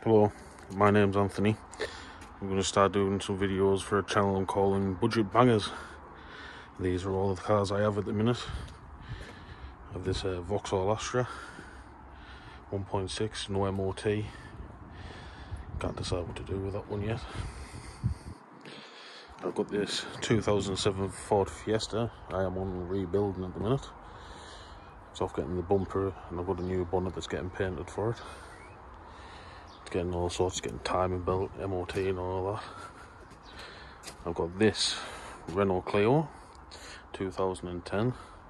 Hello, my name's Anthony. I'm going to start doing some videos for a channel I'm calling Budget Bangers. These are all the cars I have at the minute. I have this Vauxhall Astra 1.6, no MOT. Can't decide what to do with that one yet. I've got this 2007 Ford Fiesta. I am on rebuilding at the minute. It's off getting the bumper, and I've got a new bonnet that's getting painted for it. It's getting all sorts, getting timing belt, MOT and all that. I've got this Renault Clio 2010.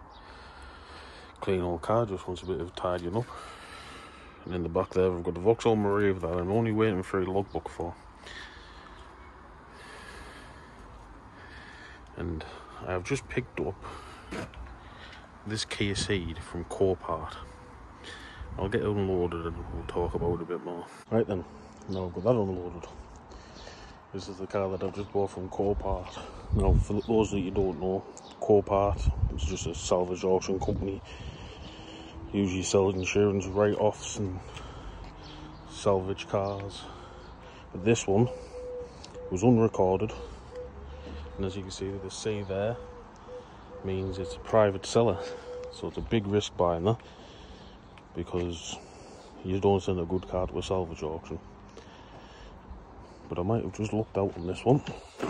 Clean old car, just wants a bit of tidying up. And in the back there I've got the Vauxhall Mariva that I'm only waiting for a logbook for. And I have just picked up this Kia Ceed from Copart. I'll get it unloaded and we'll talk about it a bit more. Right then, now I've got that unloaded. This is the car that I've just bought from Copart. Now, for those that you don't know, Copart is just a salvage auction company. Usually sells insurance write-offs and salvage cars. But this one was unrecorded. And as you can see, the C there means it's a private seller. So it's a big risk buying that, because you don't send a good car to a salvage auction. But I might have just looked out on this one.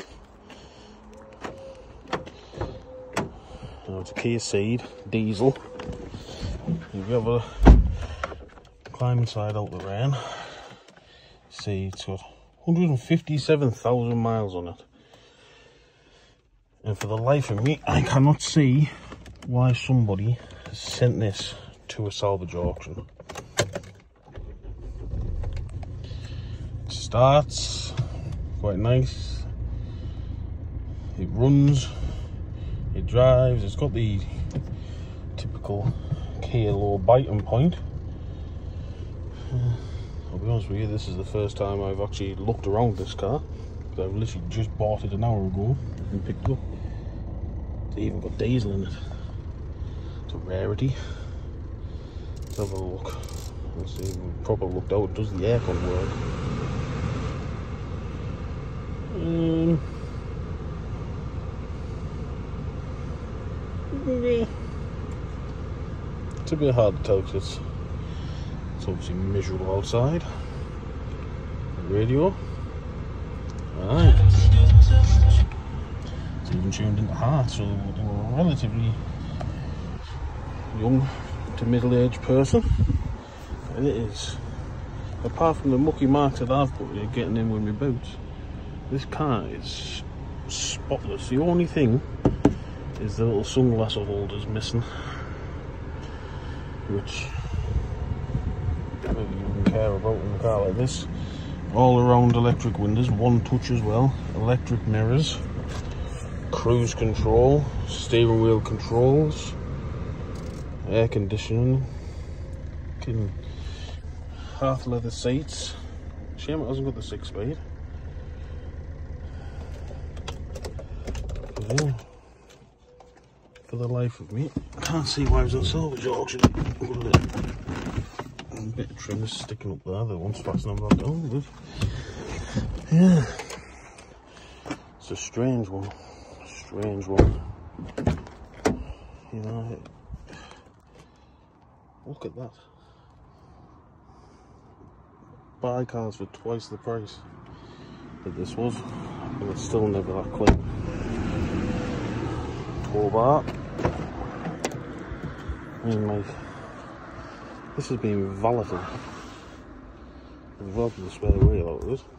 Now it's a Kia Ceed diesel. If you ever climb inside out the rain, see it's got 157,000 miles on it. And for the life of me, I cannot see why somebody has sent this to a salvage auction. It starts quite nice. It runs. It drives. It's got the typical Kia low biting point. I'll be honest with you, this is the first time I've actually looked around this car. I've literally just bought it an hour ago and picked it up. It's even got diesel in it. It's a rarity. Let's have a look. Let's see, we've probably looked out. Does the aircon work? It's a bit hard to tell because it's obviously miserable outside. The radio. Alright. It's even tuned into heart, so we're a relatively young to middle-aged person. And it is, apart from the mucky marks that I've put getting in with my boots, this car is spotless. The only thing is the little sunglasses holders missing, which I don't even care about in a car like this. All around electric windows, one touch as well, electric mirrors, cruise control, steering wheel controls, air conditioning, half leather seats. Shame it hasn't got the 6-speed. Yeah, for the life of me, I can't see why it was on salvage auction. A bit of trim is sticking up there, the one's fastening that down. Good. Yeah, it's a strange one. Strange one. You know, look at that. Buy cars for twice the price that this was, and it's still never that clean. Cobalt. I mean, like, this has been valeted. I've valeted the spare wheel out of it.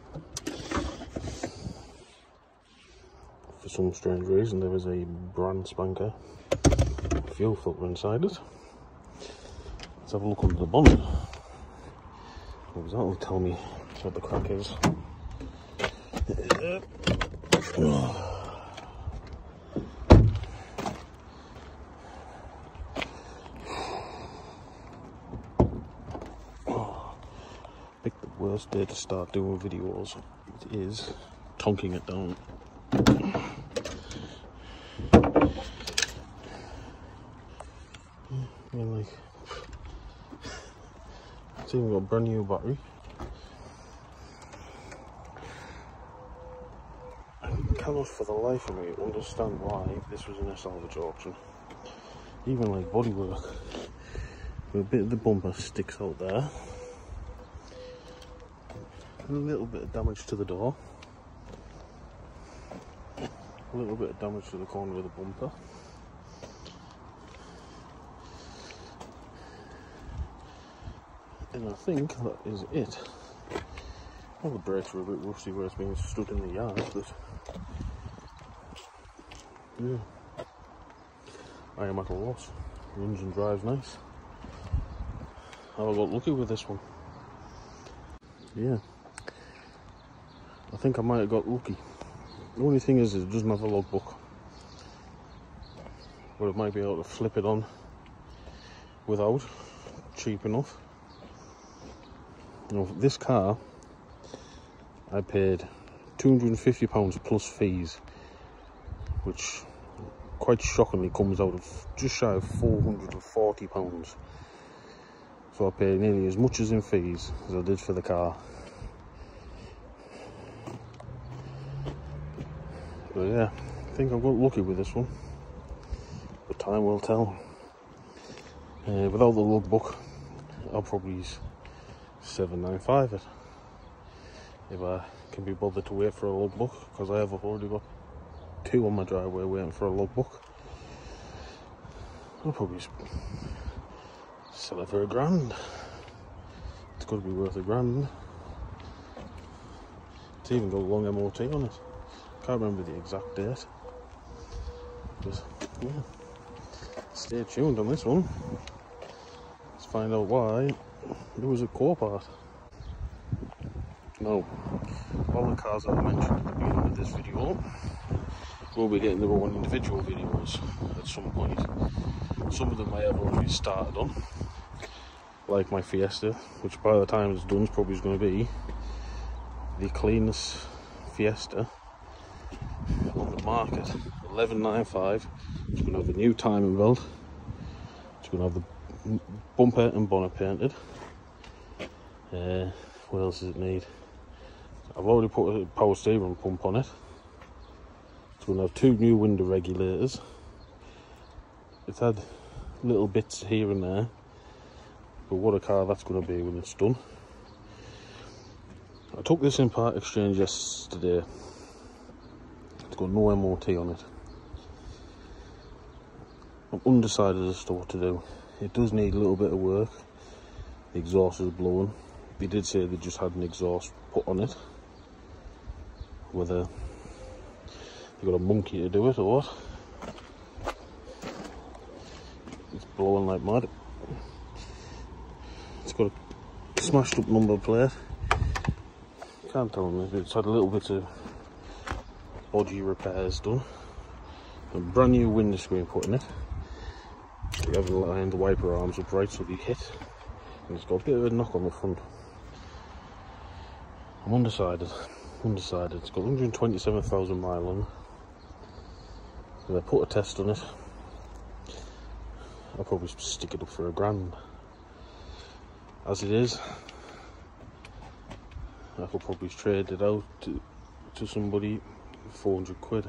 For some strange reason, there is a brand spanker fuel filter inside it. Let's have a look under the bonnet. That'll tell me what the crack is. Pick the worst day to start doing videos. It is tonking it down. I mean, like, it's even got a brand new battery. cannot for the life of me understand why this was in a salvage auction. Even like bodywork, a bit of the bumper sticks out there, and a little bit of damage to the door, a little bit of damage to the corner of the bumper. And I think that is it. Well, the brakes were a bit rusty where it's being stood in the yard, but yeah, I am at a loss. Runs and drives nice. I got lucky with this one. Yeah, I think I might have got lucky. The only thing is it doesn't have a logbook, but it might be able to flip it on without, cheap enough. You know, this car, I paid £250 plus fees, which quite shockingly comes out of just shy of £440. So I paid nearly as much as in fees as I did for the car. But yeah, I think I got lucky with this one, but time will tell. Without the logbook, I'll probably £795 it if I can be bothered to wait for a logbook, because I have already got 2 on my driveway waiting for a logbook. I'll probably sell it for £1,000. It's got to be worth £1,000. It's even got a long MOT on it. Can't remember the exact date, but yeah, stay tuned on this one. Let's find out why there was a Copart. Now, all the cars that I mentioned at the beginning of this video will be getting their own individual videos at some point. Some of them I have already started on, like my Fiesta, which by the time it's done is probably going to be the cleanest Fiesta on the market. 1195. It's going to have a new timing belt. It's going to have the bumper and bonnet painted. What else does it need? I've already put a power steering pump on it. It's going to have 2 new window regulators. It's had little bits here and there, but what a car that's going to be when it's done. I took this in part exchange yesterday. It's got no MOT on it. I'm undecided as to what to do. It does need a little bit of work. The exhaust is blowing. They did say they just had an exhaust put on it. Whether they got a monkey to do it or what. It's blowing like mad. It's got a smashed up number plate. Can't tell them. It's had a little bit of body repairs done. A brand new windscreen put in it. We haven't lined the wiper arms upright so they hit. And it's got a bit of a knock on the front. I'm undecided. It's got 127,000 miles on. If I put a test on it, I'll probably stick it up for £1,000. As it is, I could probably trade it out to somebody for £400.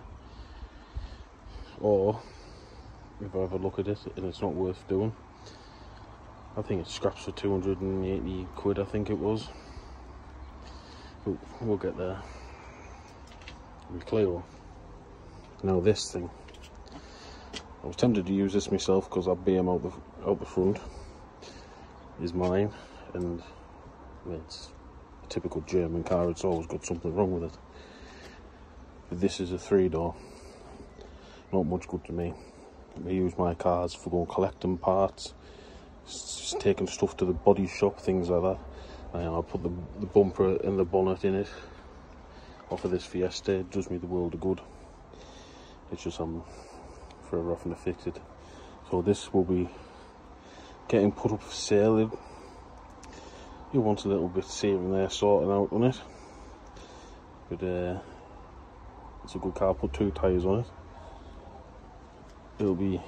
Or, if I have a look at it and it's not worth doing, I think it scraps for £280, I think it was. But we'll get there. With Clio. Now this thing, I was tempted to use this myself because that BM out the front is mine, and it's a typical German car. It's always got something wrong with it. But this is a 3-door. Not much good to me. I use my cars for going collecting parts, just taking stuff to the body shop, things like that. And I'll put the bumper and the bonnet in it off of this Fiesta. It does me the world of good. It's just I'm forever having to fix it. So this will be getting put up for sale. You want a little bit here and there sorting out on it, but it's a good car. Put 2 tyres on it. It'll be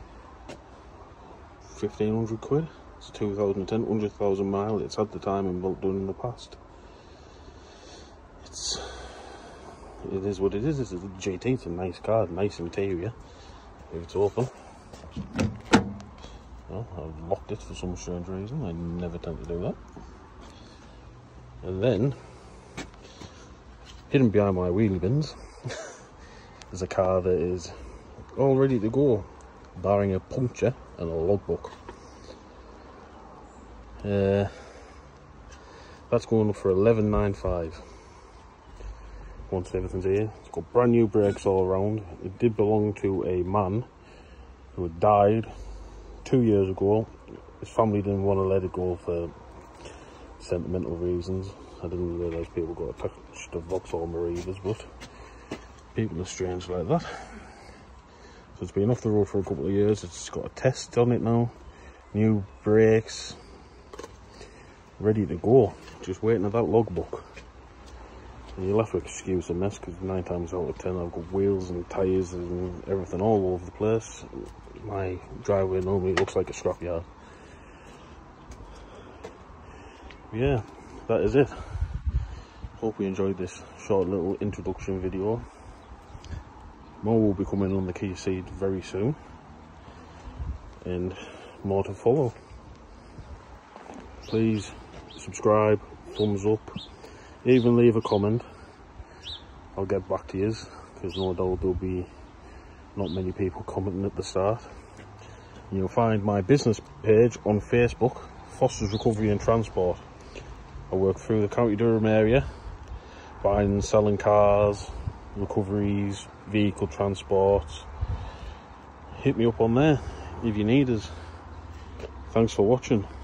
£1,500. It's a 2010, 100,000 mile. It's had the timing belt done in the past. it is what it is. It's a GT, it's a nice car, nice interior. If it's open. Well, I've locked it for some strange reason. I never tend to do that. And then, hidden behind my wheelie bins, there's a car that is all ready to go, barring a puncture and a logbook. That's going for $11,950. Once everything's here, it's got brand new brakes all around. It did belong to a man who had died 2 years ago. His family didn't want to let it go for sentimental reasons. I didn't realise people got attached to Vauxhall Marivas, but people are strange like that. So it's been off the road for a couple of years. It's got a test on it now, new brakes, ready to go. Just waiting at that logbook. And you'll have to excuse the mess because 9 times out of 10 I've got wheels and tyres and everything all over the place. My driveway normally looks like a scrapyard. Yeah, that is it. Hope you enjoyed this short little introduction video. More will be coming on the Kia Ceed very soon, and more to follow. Please subscribe, thumbs up, even leave a comment. I'll get back to you, because no doubt there'll be not many people commenting at the start. You'll find my business page on Facebook, Foster's Recovery and Transport. I work through the County Durham area, buying and selling cars, recoveries, vehicle transport. Hit me up on there if you need us. Thanks for watching.